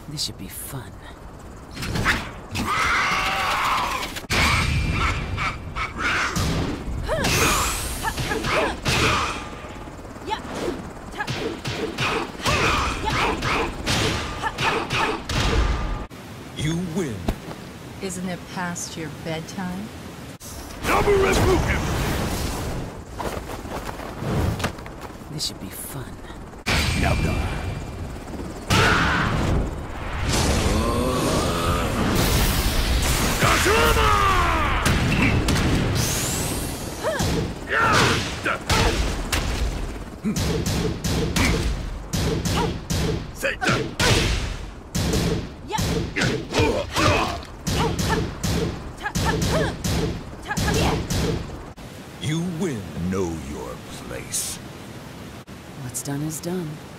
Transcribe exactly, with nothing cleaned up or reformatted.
This should be fun. You win. Isn't it past your bedtime? This should be fun. Now go. You win. Know your place. What's done is done.